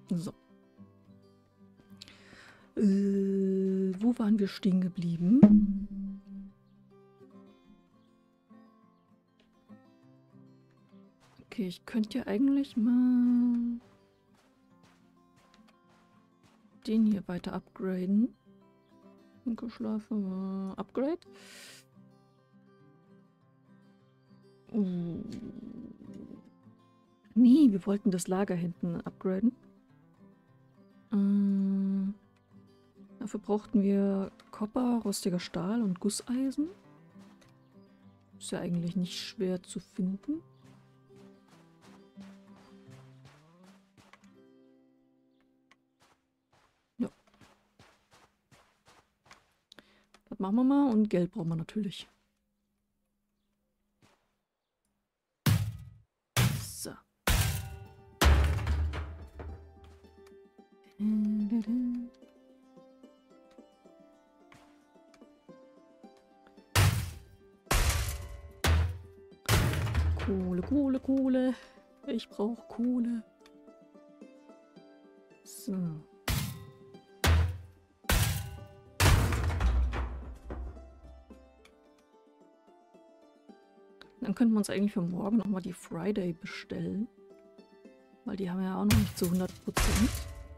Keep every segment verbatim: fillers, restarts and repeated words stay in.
So. Äh, wo waren wir stehen geblieben? Okay, ich könnte ja eigentlich mal den hier weiter upgraden. Geschlafen. Upgrade. Uh. Nee, wir wollten das Lager hinten upgraden. Ähm, dafür brauchten wir Kopper, rostiger Stahl und Gusseisen. Ist ja eigentlich nicht schwer zu finden. Ja. Das machen wir mal und Geld brauchen wir natürlich. So. Kohle, Kohle, Kohle. Ich brauche Kohle. So. Dann könnten wir uns eigentlich für morgen nochmal die Friday bestellen. Weil die haben wir ja auch noch nicht zu hundert Prozent.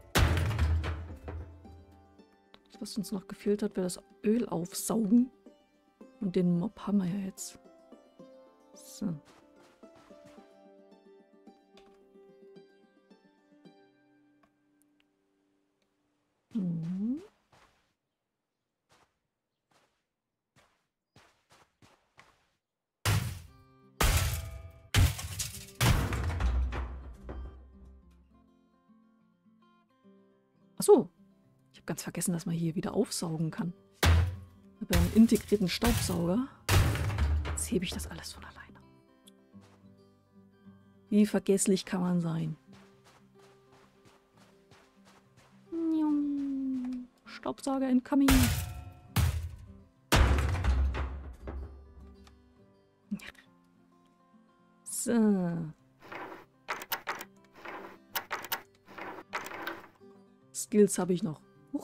Was uns noch gefehlt hat, wäre das Öl aufsaugen. Und den Mob haben wir ja jetzt. So. Mhm. Achso. Ich habe ganz vergessen, dass man hier wieder aufsaugen kann. Ich habe ja einen integrierten Staubsauger. Jetzt hebe ich das alles von alleine. Wie vergesslich kann man sein? Staubsauger incoming. So. Skills habe ich noch. Huch.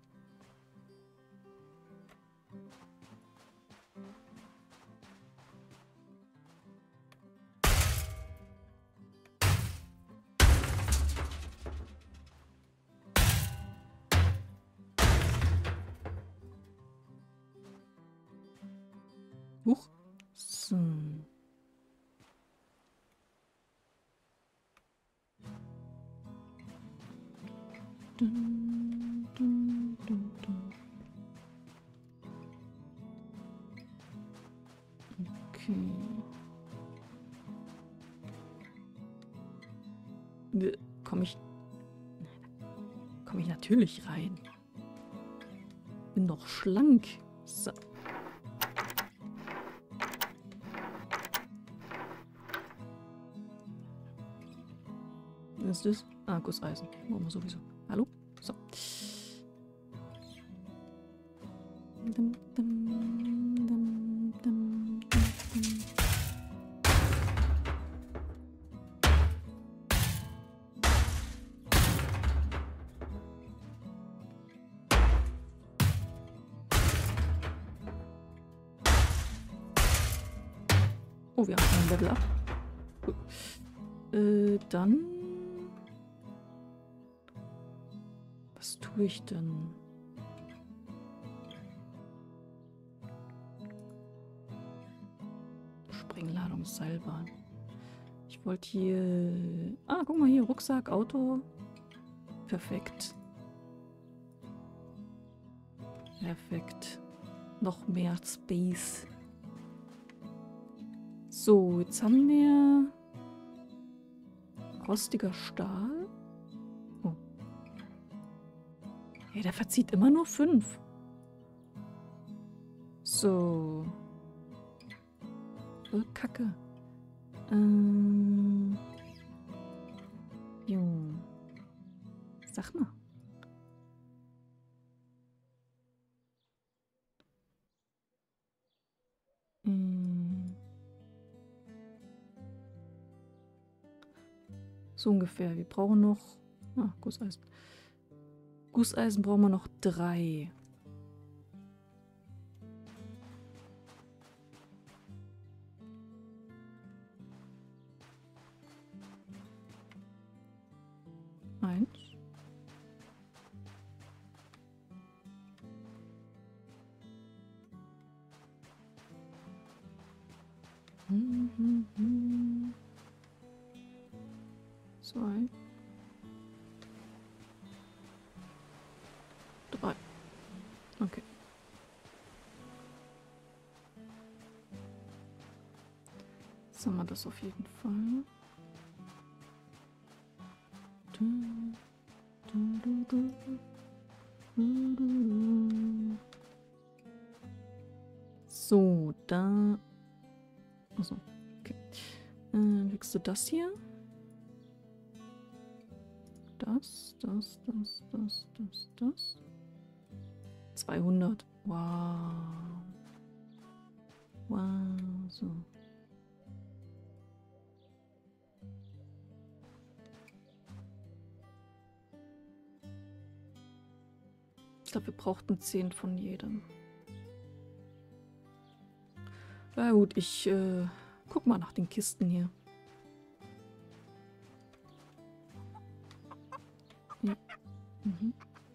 Huch. So. Dun, dun, dun, dun. Okay. Komme ich... Komme ich natürlich rein. Bin doch schlank. So. Was ist das? Ah, Gusseisen. Machen wir sowieso. Hallo? So. Dum, dum, dum, dum, dum, dum. Oh, wir haben ein Level up. Gut. Äh, dann... Was tue ich denn? Sprengladung, Seilbahn. Ich wollte hier... Ah, guck mal hier, Rucksack, Auto. Perfekt. Perfekt. Noch mehr Space. So, jetzt haben wir... Rostiger Stahl. Oh. Ja, der verzieht immer nur fünf. So. Oh, Kacke. Ähm. Jo. Sag mal. Hm. So ungefähr. Wir brauchen noch Ah, Gusseisen. Gusseisen brauchen wir noch drei. Eins. Hm, hm, hm. Zwei. Drei. Okay. Jetzt haben wir das auf jeden Fall. Du, du, du, du, du, du, du. So, da. Achso, okay. Äh, kriegst du das hier? Das, das, das, das, das, das. zweihundert. Wow. Wow, so. Ich glaube, wir brauchten zehn von jedem. Na gut, ich äh, guck mal nach den Kisten hier. Ja. Mhm.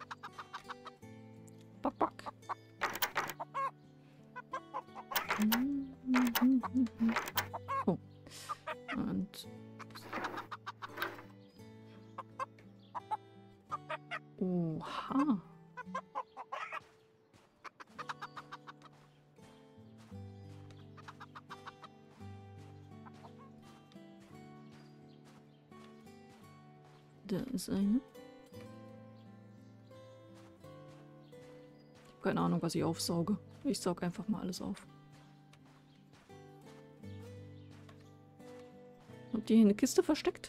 Bock, bock. Oh. Und. Oha. Da ist eine. Ich habe keine Ahnung, was ich aufsauge. Ich saug einfach mal alles auf. Habt ihr hier eine Kiste versteckt?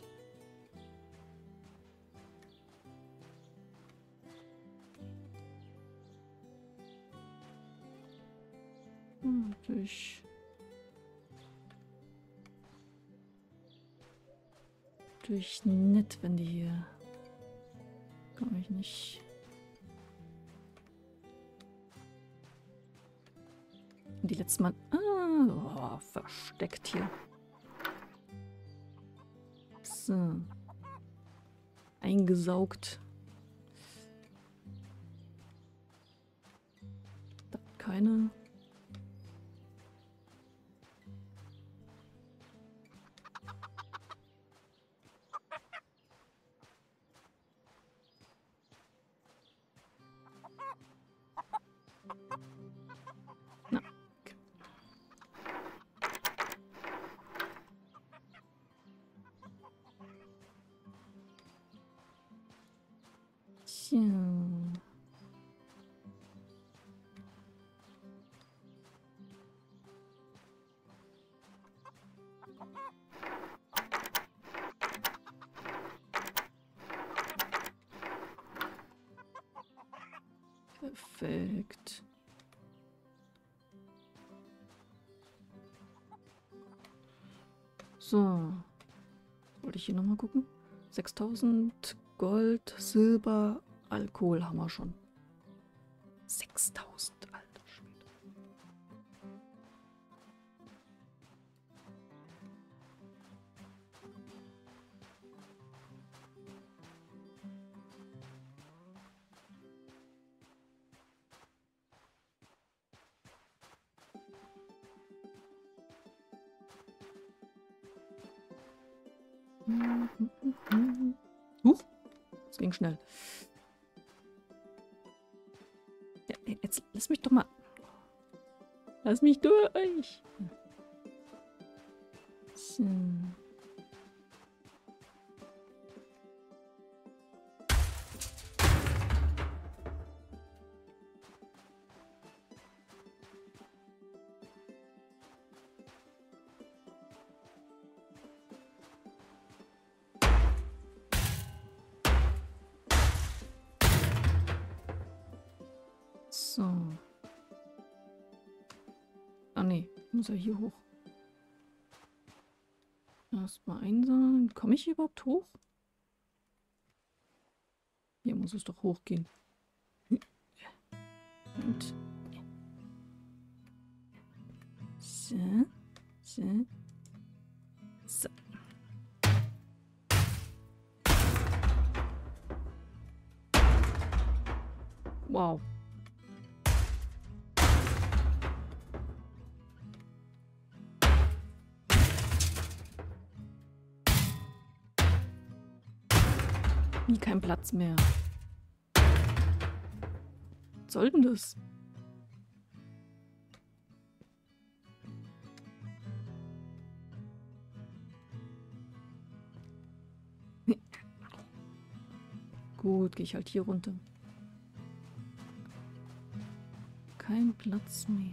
Hm, natürlich. Natürlich nett, wenn die hier. Kann ich nicht. Die letzte Mal. Ah, oh, versteckt hier. So. Eingesaugt. Da keine. Na, okay. Tja. Perfekt. So. Wollte ich hier nochmal gucken? sechstausend Gold, Silber, Alkohol haben wir schon. sechstausend, alter Schwede. Huch, das ging schnell. Ja, jetzt lass mich doch mal. Lass mich durch. So. So. Ah nee, muss er hier hoch. Erstmal einsammeln. Komme ich hier überhaupt hoch? muss es doch hochgehen. Und so, so, so. Wow. Nie kein Platz mehr. Was soll denn das? Gut, gehe ich halt hier runter. Kein Platz mehr.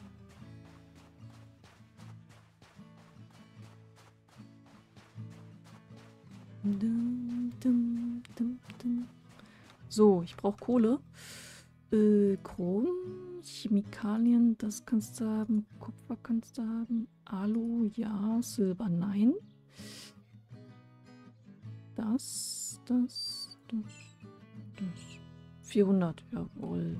Dum, dum, dum, dum. So, ich brauche Kohle. Äh, Chrom, Chemikalien, das kannst du haben. Kupfer kannst du haben. Alu, ja. Silber, nein. Das, das, das, das. vierhundert, jawohl.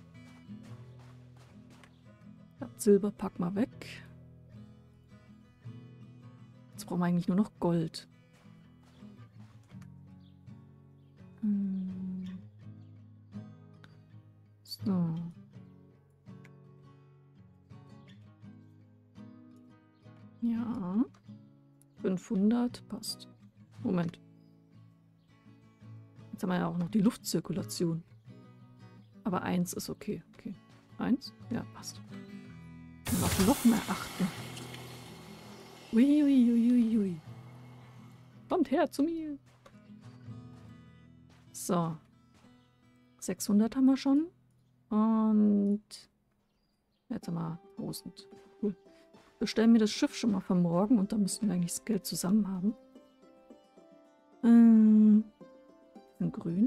Das Silber pack mal weg. Jetzt brauchen wir eigentlich nur noch Gold. Hm. So. Ja. fünfhundert passt. Moment. Jetzt haben wir ja auch noch die Luftzirkulation. Aber eins ist okay. Okay. Eins? Ja, passt. Und auf noch mehr achten. Uiuiuiui. Ui, ui, ui. Kommt her zu mir. So. sechshundert haben wir schon. Und jetzt haben wir tausend. Cool. Bestellen wir das Schiff schon mal für morgen und dann müssten wir eigentlich das Geld zusammen haben. Ähm, in grün.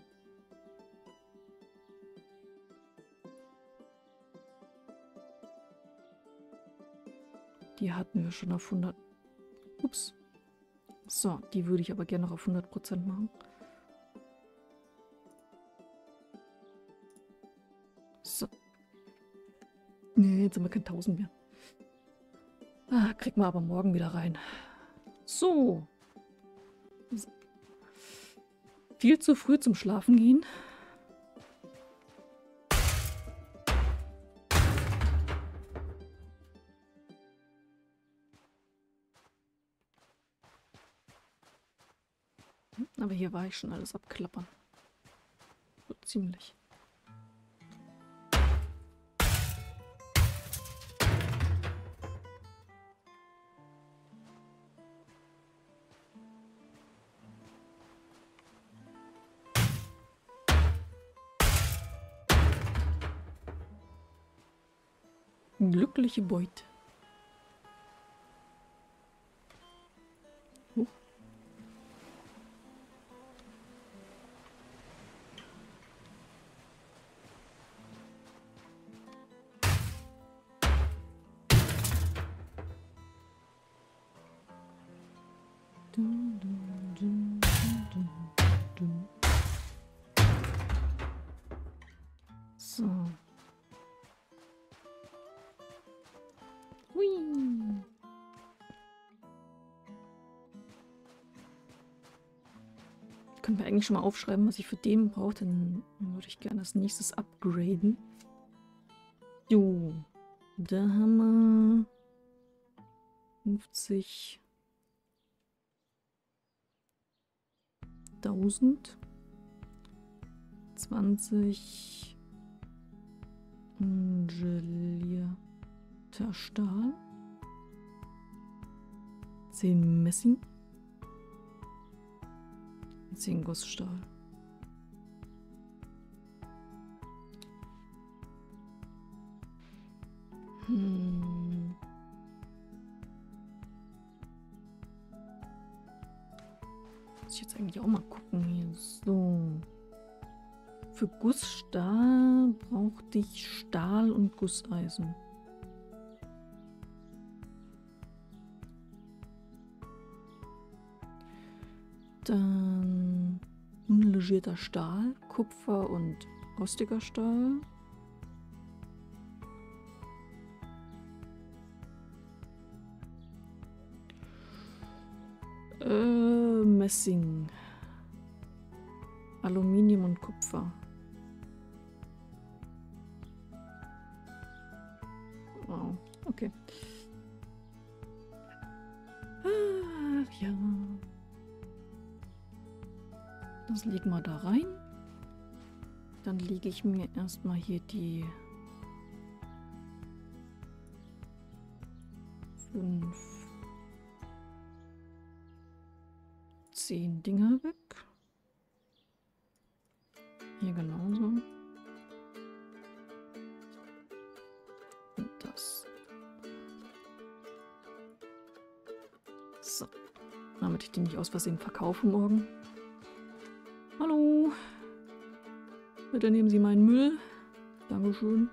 Die hatten wir schon auf hundert. Ups. So, die würde ich aber gerne noch auf hundert Prozent machen. So. Nee, jetzt haben wir kein tausend mehr. Ah, kriegen wir aber morgen wieder rein. So. Viel zu früh zum Schlafen gehen. Aber hier war ich schon alles abklappern. So ziemlich. Glückliche Beute. Huch. Dun, dun, dun, dun, dun. So. Hui. Können wir eigentlich schon mal aufschreiben, was ich für den brauche, dann würde ich gerne als nächstes upgraden. Jo, da haben wir fünfzigtausend. zwanzig gelierter Stahl. zehn Messing. zehn Gussstahl. Hm. Muss ich jetzt eigentlich auch mal gucken hier. So. Für Gussstahl brauchte ich Stahl und Gusseisen. Dann Le legierter Stahl, Kupfer und rostiger Stahl. Äh, Messing. Aluminium und Kupfer. Wow, okay. Ah, ja. Das legen wir da rein. Dann lege ich mir erstmal hier die fünf, zehn Dinger weg. Hier genauso. Und das. So. Damit ich die nicht aus Versehen verkaufe morgen. Hallo. Bitte nehmen Sie meinen Müll. Dankeschön.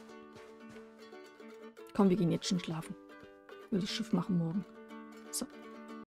Komm, wir gehen jetzt schon schlafen. Ich will das Schiff machen morgen. So.